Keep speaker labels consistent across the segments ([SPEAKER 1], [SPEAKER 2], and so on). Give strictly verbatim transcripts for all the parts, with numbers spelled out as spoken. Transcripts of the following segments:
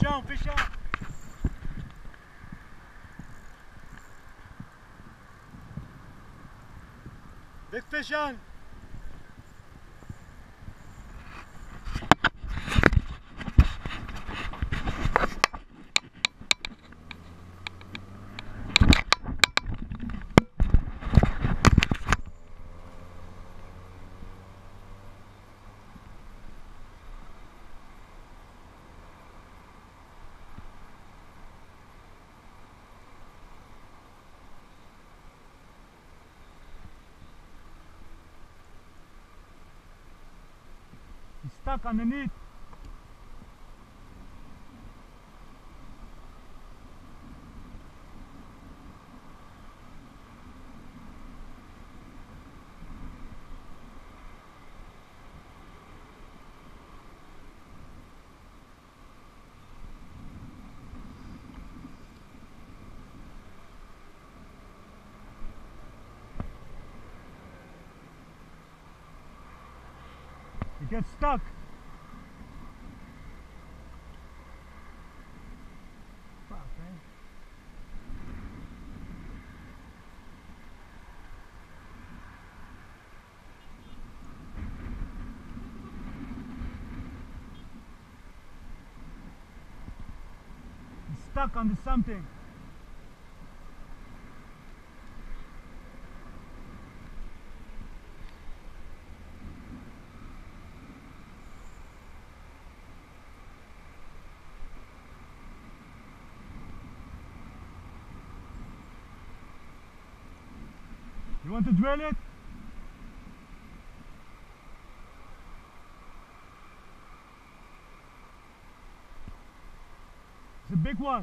[SPEAKER 1] on, fish on. Big fish on. He's stuck underneath. He gets stuck. Fuck, man. He's stuck onto something. You want to drill it? It's a big one.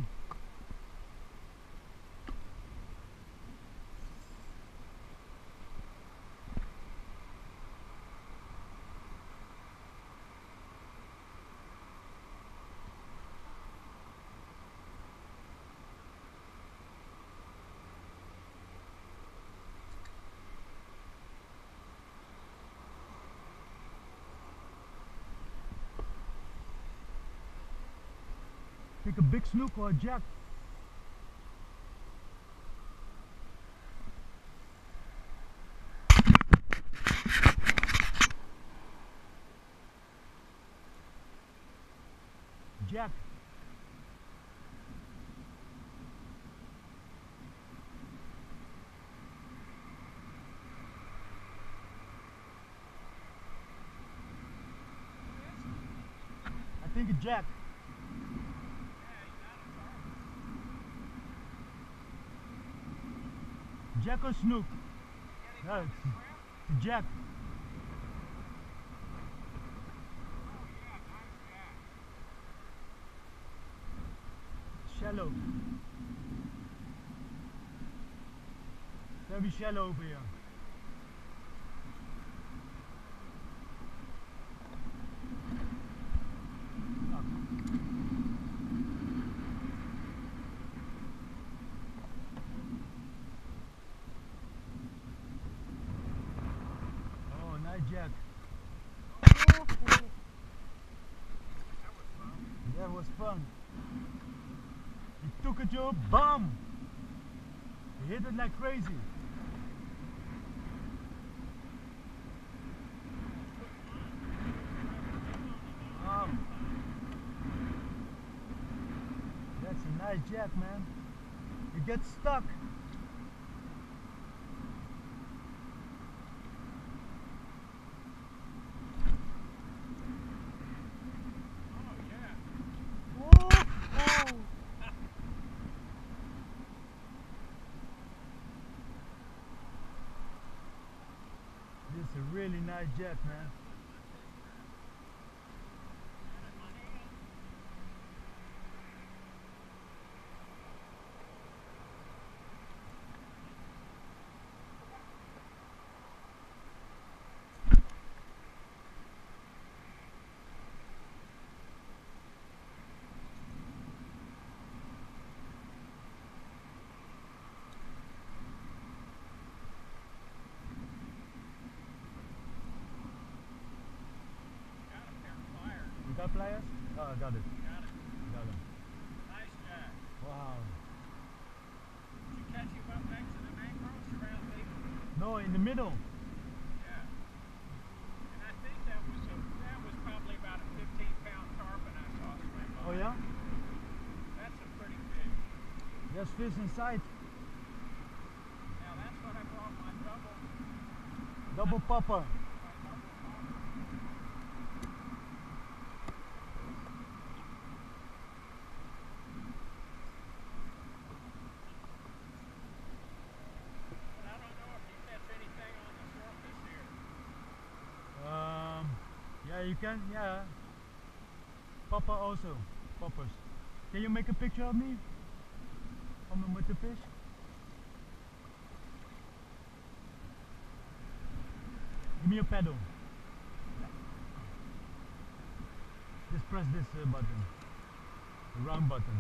[SPEAKER 1] Take a big snook or a jack. Jack. I think a jack. Jack or snook? No, it's, it's a jack. Shallow. Very shallow over here. Jack. That was fun. He took it to a bum. He hit it like crazy. Um, that's a nice jack, man. It gets stuck. This is a really nice jack, man. Got pliers? Oh, I got it. Got it. Got it. Wow.
[SPEAKER 2] Did you catch him up next to the mangroves around me?
[SPEAKER 1] No, in the middle.
[SPEAKER 2] Yeah. And I think that was a, that was probably about a fifteen pound tarpon I saw swim by.
[SPEAKER 1] Oh yeah?
[SPEAKER 2] That's a pretty fish.
[SPEAKER 1] There's fish inside.
[SPEAKER 2] Now that's what I brought my double,
[SPEAKER 1] Double popper.
[SPEAKER 2] my double popper. But I don't know if you catch anything on the surface here.
[SPEAKER 1] Um, yeah, you can, yeah. Popper also. Poppers. Can you make a picture of me? Of me with the fish? Give me your paddle. Just press this uh, button. The round button.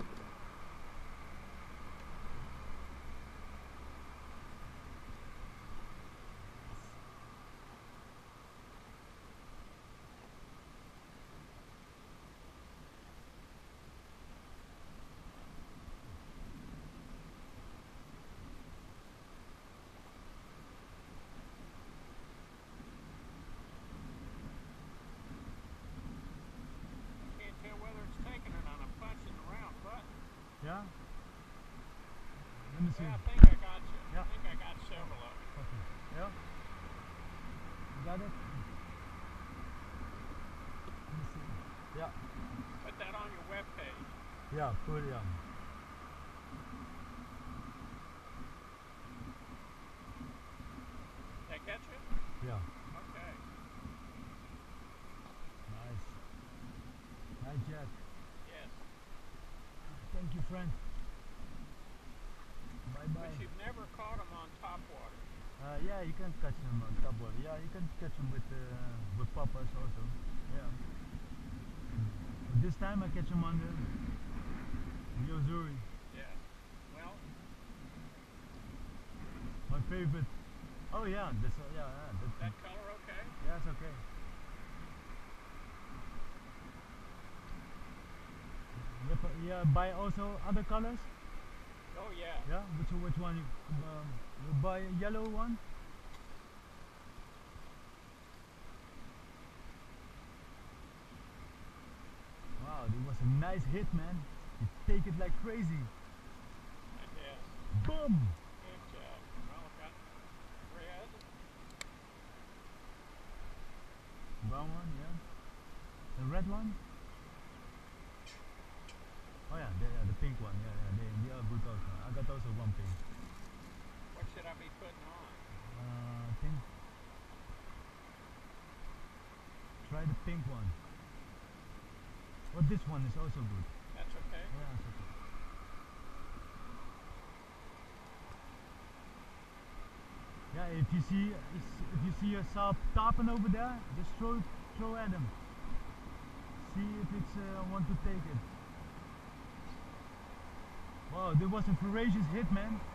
[SPEAKER 2] Can't tell whether it's taking or not. I'm punching the round button.
[SPEAKER 1] Yeah? Let me see.
[SPEAKER 2] Yeah, I think I got you.
[SPEAKER 1] Yeah.
[SPEAKER 2] I think I got several of them.
[SPEAKER 1] Okay. Yeah? You got it? Let me see. Yeah.
[SPEAKER 2] Put that on your webpage.
[SPEAKER 1] Yeah, put it on.
[SPEAKER 2] Did I catch it?
[SPEAKER 1] Yeah.
[SPEAKER 2] Okay.
[SPEAKER 1] Nice. Hi Jack.
[SPEAKER 2] Yes.
[SPEAKER 1] Thank you, friend. Bye bye.
[SPEAKER 2] But you've never caught them on top water.
[SPEAKER 1] Uh, yeah, you can catch them on top water. Yeah, you can catch them with uh, with poppers also. Yeah. But this time I catch them on the the Ozuri.
[SPEAKER 2] Yes. Well,
[SPEAKER 1] My favorite. Oh yeah, that's uh, yeah, yeah, that's
[SPEAKER 2] that color okay?
[SPEAKER 1] yeah, it's okay. Yeah, but yeah, buy also other colors.
[SPEAKER 2] Oh yeah.
[SPEAKER 1] Yeah, which which one you um, you buy a yellow one? Wow, it was a nice hit, man. You take it like crazy.
[SPEAKER 2] Yes.
[SPEAKER 1] Boom!
[SPEAKER 2] Good job. Well, got red.
[SPEAKER 1] Brown one, yeah. The red one? Oh yeah, the, yeah, the pink one, yeah, yeah, they, they are good also. I got also one pink.
[SPEAKER 2] What should I be putting on?
[SPEAKER 1] Uh, I think. Try the pink one. Well, this one is also good.
[SPEAKER 2] That's okay?
[SPEAKER 1] Yeah, it's okay. Yeah, if you see if you see a sharp tarpon over there, just throw throw at him. See if it's uh, want to take it. Wow, there was a ferocious hit, man.